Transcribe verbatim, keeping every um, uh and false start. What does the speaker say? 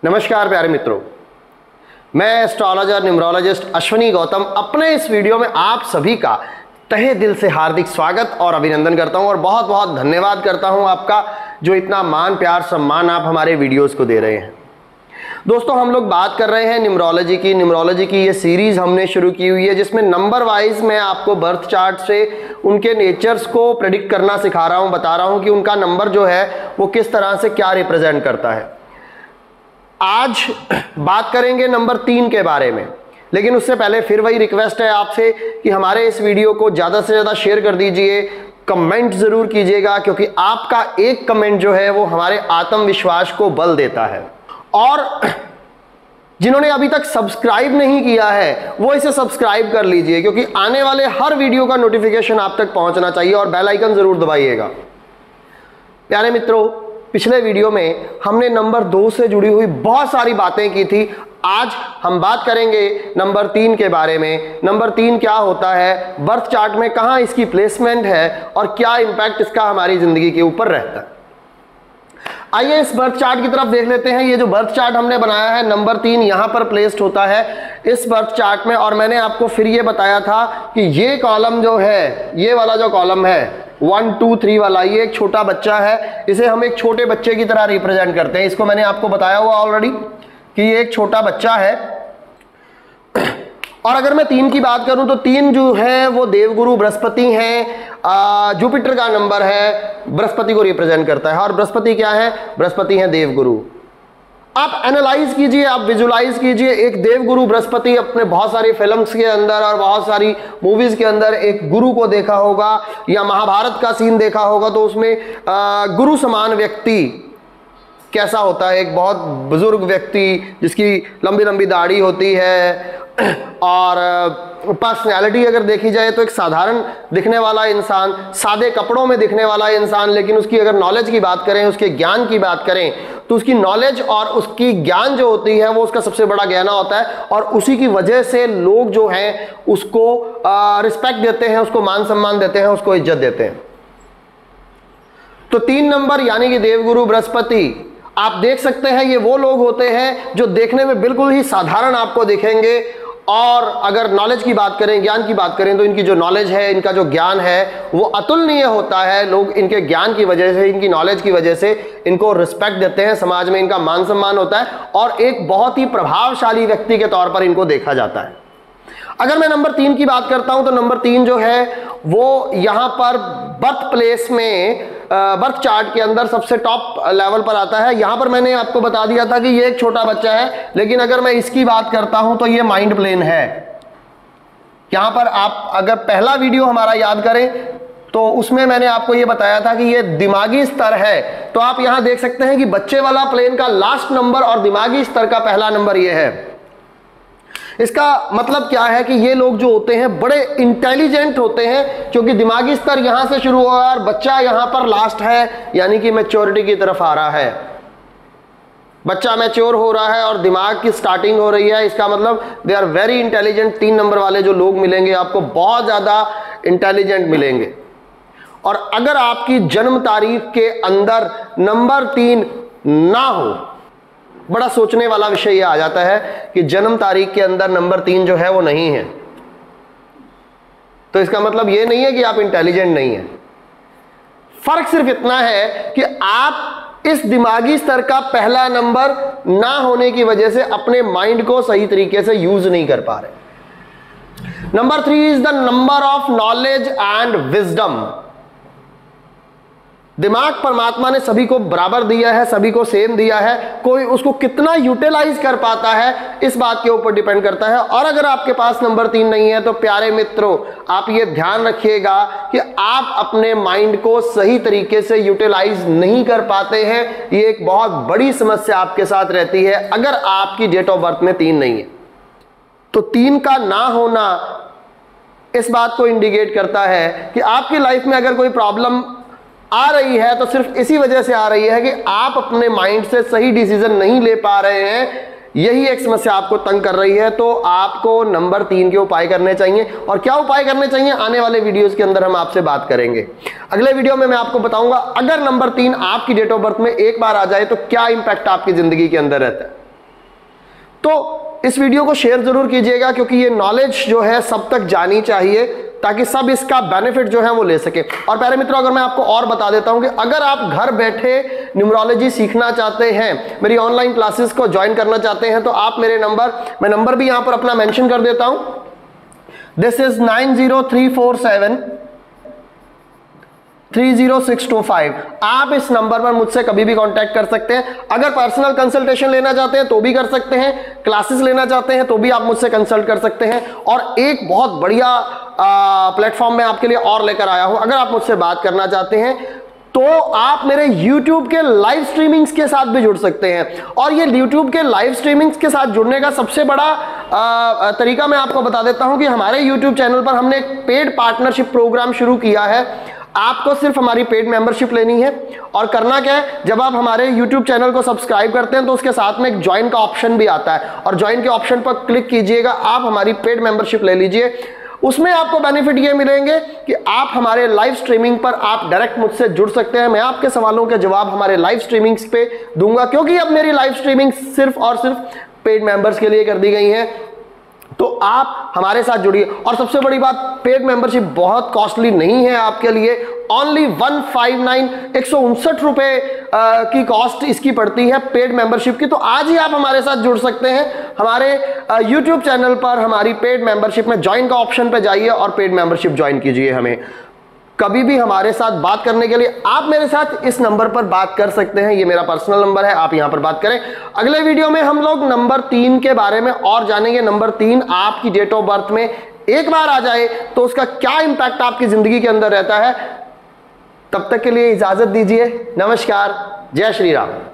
नमस्कार प्यारे मित्रों, मैं एस्ट्रोलॉजर न्यूमरोलॉजिस्ट अश्विनी गौतम अपने इस वीडियो में आप सभी का तहे दिल से हार्दिक स्वागत और अभिनंदन करता हूं और बहुत बहुत धन्यवाद करता हूं आपका, जो इतना मान प्यार सम्मान आप हमारे वीडियोस को दे रहे हैं। दोस्तों, हम लोग बात कर रहे हैं न्यूमरोलॉजी की। न्यूमरोलॉजी की ये सीरीज हमने शुरू की हुई है जिसमें नंबर वाइज मैं आपको बर्थ चार्ट से उनके नेचर्स को प्रेडिक्ट करना सिखा रहा हूं, बता रहा हूं कि उनका नंबर जो है वो किस तरह से क्या रिप्रेजेंट करता है। आज बात करेंगे नंबर तीन के बारे में, लेकिन उससे पहले फिर वही रिक्वेस्ट है आपसे कि हमारे इस वीडियो को ज़्यादा से ज़्यादा शेयर कर दीजिए, कमेंट ज़रूर कीजिएगा, क्योंकि आपका एक कमेंट जो है वो हमारे आत्मविश्वास को बल देता है। और जिन्होंने अभी तक सब्सक्राइब नहीं किया है वो इसे सब्सक्राइब कर लीजिए, क्योंकि आने वाले हर वीडियो का नोटिफिकेशन आप तक पहुंचना चाहिए, और बेल आइकन ज़रूर दबाइएगा। प्यारे मित्रों, पिछले वीडियो में हमने नंबर दो से जुड़ी हुई बहुत सारी बातें की थी। आज हम बात करेंगे नंबर तीन के बारे में। नंबर तीन क्या होता है, बर्थ चार्ट में कहां इसकी प्लेसमेंट है और क्या इंपैक्ट इसका हमारी जिंदगी के ऊपर रहता है। आइए इस बर्थ चार्ट की तरफ देख लेते हैं। ये जो बर्थ चार्ट हमने बनाया है, नंबर तीन यहां पर प्लेस्ड होता है इस बर्थ चार्ट में। और मैंने आपको फिर ये बताया था कि ये कॉलम जो है, ये वाला जो कॉलम है वन टू थ्री वाला, ये एक छोटा बच्चा है, इसे हम एक छोटे बच्चे की तरह रिप्रेजेंट करते हैं। इसको मैंने आपको बताया हुआ ऑलरेडी कि ये एक छोटा बच्चा है। और अगर मैं तीन की बात करूं तो तीन जो है वो देवगुरु बृहस्पति हैं, जुपिटर का नंबर है, बृहस्पति को रिप्रेजेंट करता है। और बृहस्पति क्या है? बृहस्पति है देवगुरु। आप एनालाइज कीजिए, आप विजुलाइज कीजिए, एक देवगुरु बृहस्पति अपने बहुत सारी फिल्म्स के अंदर और बहुत सारी मूवीज के अंदर एक गुरु को देखा होगा, या महाभारत का सीन देखा होगा, तो उसमें गुरु समान व्यक्ति कैसा होता है? एक बहुत बुजुर्ग व्यक्ति जिसकी लंबी लंबी दाढ़ी होती है, और पर्सनैलिटी अगर देखी जाए तो एक साधारण दिखने वाला इंसान, सादे कपड़ों में दिखने वाला इंसान, लेकिन उसकी अगर नॉलेज की बात करें, उसके ज्ञान की बात करें, तो उसकी नॉलेज और उसकी ज्ञान जो होती है वो उसका सबसे बड़ा गहना होता है, और उसी की वजह से लोग जो हैं उसको रिस्पेक्ट देते हैं, उसको मान सम्मान देते हैं, उसको इज्जत देते हैं। तो तीन नंबर यानी कि देवगुरु बृहस्पति, आप देख सकते हैं ये वो लोग होते हैं जो देखने में बिल्कुल ही साधारण आपको दिखेंगे, और अगर नॉलेज की बात करें, ज्ञान की बात करें, तो इनकी जो नॉलेज है, इनका जो ज्ञान है वो अतुलनीय होता है। लोग इनके ज्ञान की वजह से, इनकी नॉलेज की वजह से इनको रिस्पेक्ट देते हैं, समाज में इनका मान सम्मान होता है, और एक बहुत ही प्रभावशाली व्यक्ति के तौर पर इनको देखा जाता है। अगर मैं नंबर तीन की बात करता हूं तो नंबर तीन जो है वो यहां पर बर्थ प्लेस में, बर्थ चार्ट के अंदर सबसे टॉप लेवल पर आता है। यहां पर मैंने आपको बता दिया था कि ये एक छोटा बच्चा है, लेकिन अगर मैं इसकी बात करता हूं तो ये माइंड प्लेन है। यहां पर आप अगर पहला वीडियो हमारा याद करें तो उसमें मैंने आपको ये बताया था कि ये दिमागी स्तर है। तो आप यहां देख सकते हैं कि बच्चे वाला प्लेन का लास्ट नंबर और दिमागी स्तर का पहला नंबर ये है। इसका मतलब क्या है कि ये लोग जो होते हैं बड़े इंटेलिजेंट होते हैं, क्योंकि दिमागी स्तर यहां से शुरू हुआ है और बच्चा यहां पर लास्ट है, यानी कि मैच्योरिटी की तरफ आ रहा है। बच्चा मैच्योर हो रहा है और दिमाग की स्टार्टिंग हो रही है। इसका मतलब दे आर वेरी इंटेलिजेंट। तीन नंबर वाले जो लोग मिलेंगे आपको बहुत ज्यादा इंटेलिजेंट मिलेंगे। और अगर आपकी जन्म तारीख के अंदर नंबर तीन ना हो, बड़ा सोचने वाला विषय यह आ जाता है कि जन्म तारीख के अंदर नंबर तीन जो है वो नहीं है, तो इसका मतलब यह नहीं है कि आप इंटेलिजेंट नहीं हैं। फर्क सिर्फ इतना है कि आप इस दिमागी स्तर का पहला नंबर ना होने की वजह से अपने माइंड को सही तरीके से यूज नहीं कर पा रहे। Number three is the number of knowledge and wisdom. दिमाग परमात्मा ने सभी को बराबर दिया है, सभी को सेम दिया है। कोई उसको कितना यूटिलाइज कर पाता है इस बात के ऊपर डिपेंड करता है। और अगर आपके पास नंबर तीन नहीं है तो प्यारे मित्रों, आप ये ध्यान रखिएगा कि आप अपने माइंड को सही तरीके से यूटिलाइज नहीं कर पाते हैं। ये एक बहुत बड़ी समस्या आपके साथ रहती है अगर आपकी डेट ऑफ बर्थ में तीन नहीं है। तो तीन का ना होना इस बात को इंडिकेट करता है कि आपकी लाइफ में अगर कोई प्रॉब्लम आ रही है तो सिर्फ इसी वजह से आ रही है कि आप अपने माइंड से सही डिसीजन नहीं ले पा रहे हैं। यही एक समस्या आपको तंग कर रही है। तो आपको नंबर तीन के उपाय करने चाहिए। और क्या उपाय करने चाहिए, आने वाले वीडियोस के अंदर हम आपसे बात करेंगे। अगले वीडियो में मैं आपको बताऊंगा अगर नंबर तीन आपकी डेट ऑफ बर्थ में एक बार आ जाए तो क्या इंपैक्ट आपकी जिंदगी के अंदर रहता है। तो इस वीडियो को शेयर जरूर कीजिएगा, क्योंकि ये नॉलेज जो है सब तक जानी चाहिए, ताकि सब इसका बेनिफिट जो है वो ले सके। और प्यारे मित्रों, अगर मैं आपको और बता देता हूं कि अगर आप घर बैठे न्यूमरोलॉजी सीखना चाहते हैं, मेरी ऑनलाइन क्लासेस को ज्वाइन करना चाहते हैं, तो आप मेरे नंबर, मैं नंबर भी यहां पर अपना मेंशन कर देता हूं, this is nine zero three four seven three zero six two five. आप इस नंबर पर मुझसे कभी भी कांटेक्ट कर सकते हैं। अगर पर्सनल कंसल्टेशन लेना चाहते हैं तो भी कर सकते हैं, क्लासेस लेना चाहते हैं तो भी आप मुझसे कंसल्ट कर सकते हैं। और एक बहुत बढ़िया प्लेटफॉर्म में आपके लिए और लेकर आया हूं, अगर आप मुझसे बात करना चाहते हैं तो आप मेरे YouTube के लाइव स्ट्रीमिंग्स के साथ भी जुड़ सकते हैं। और ये YouTube के लाइव स्ट्रीमिंग्स के साथ जुड़ने का सबसे बड़ा आ, तरीका मैं आपको बता देता हूं कि हमारे YouTube चैनल पर हमने एक पेड पार्टनरशिप प्रोग्राम शुरू किया है। आपको सिर्फ हमारी पेड मेंबरशिप लेनी है, और करना क्या है, जब आप हमारे YouTube चैनल को सब्सक्राइब करते हैं तो उसके साथ में एक ज्वाइन का ऑप्शन भी आता है, और ज्वाइन के ऑप्शन पर क्लिक कीजिएगा, आप हमारी पेड मेंबरशिप ले लीजिए। उसमें आपको बेनिफिट ये मिलेंगे कि आप हमारे लाइव स्ट्रीमिंग पर आप डायरेक्ट मुझसे जुड़ सकते हैं। मैं आपके सवालों के जवाब हमारे लाइव स्ट्रीमिंग्स पे दूंगा, क्योंकि अब मेरी लाइव स्ट्रीमिंग सिर्फ और सिर्फ पेड मेंबर्स के लिए कर दी गई है। तो आप हमारे साथ जुड़िए। और सबसे बड़ी बात, पेड मेंबरशिप बहुत कॉस्टली नहीं है आपके लिए, ओनली वन फाइव नाइन एक सौ उनसठ रुपए की कॉस्ट इसकी पड़ती है पेड मेंबरशिप की। तो आज ही आप हमारे साथ जुड़ सकते हैं। हमारे यूट्यूब चैनल पर हमारी पेड मेंबरशिप में ज्वाइन का ऑप्शन पे जाइए और पेड मेंबरशिप ज्वाइन कीजिए। हमें कभी भी हमारे साथ बात करने के लिए आप मेरे साथ इस नंबर पर बात कर सकते हैं, ये मेरा पर्सनल नंबर है, आप यहां पर बात करें। अगले वीडियो में हम लोग नंबर तीन के बारे में और जानेंगे। नंबर तीन आपकी डेट ऑफ बर्थ में एक बार आ जाए तो उसका क्या इंपैक्ट आपकी जिंदगी के अंदर रहता है। तब तक के लिए इजाजत दीजिए, नमस्कार, जय श्री राम।